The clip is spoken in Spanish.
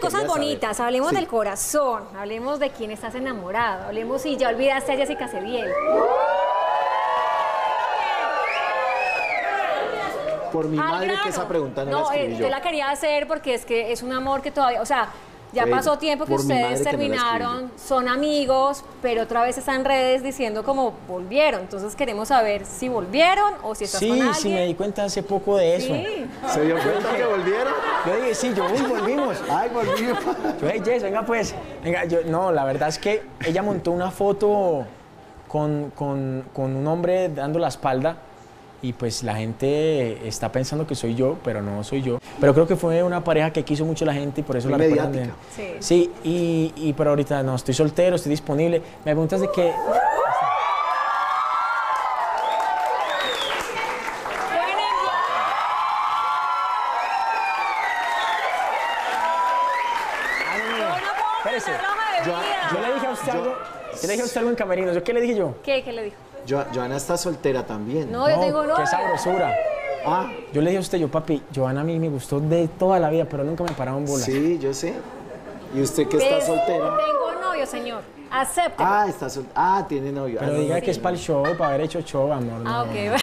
cosas quería saber. bonitas, hablemos Sí. del corazón, hablemos de quién estás enamorado, hablemos si ya olvidaste a Jessica Cediel. Por mi Al madre que grano. esa pregunta no la escribí yo yo. la quería hacer porque es que es un amor que todavía, o sea, ya Fue pasó ella. tiempo que Por mi madre ustedes que no la terminaron, son amigos, pero otra vez están en redes diciendo como volvieron. Entonces queremos saber si volvieron o si estás con Sí, alguien. sí, me di cuenta hace poco de eso. Sí. ¿Se dio cuenta que volvieron? Yo dije, sí, volvimos. Ay, volvimos. Yo, hey, Jess, venga pues. Venga, no, la verdad es que ella montó una foto con un hombre dando la espalda y pues la gente está pensando que soy yo, pero no soy yo. Pero creo que fue una pareja que quiso mucho la gente y por eso Muy la recuerdan. mediática. Sí. Sí, pero ahorita no, estoy soltero, estoy disponible. Me preguntas de qué... Espérese, yo le dije a usted algo, yo le dije a usted algo en camerinos. ¿Yo qué le dije yo? ¿Qué le dijo? Joana está soltera también. No, yo tengo qué novia. sabrosura. Ah, Yo le dije a usted, papi, Joana a mí me gustó de toda la vida, pero nunca me pararon bolas. sí, yo sé. ¿Y usted que está ¿Ves? soltera? Tengo novio, señor. Acéptelo. Ah, está soltera. Ah, tiene novio. Pero Ah, no, diga no, que es no. para el show, para haber hecho show, amor. Ah, no. ok.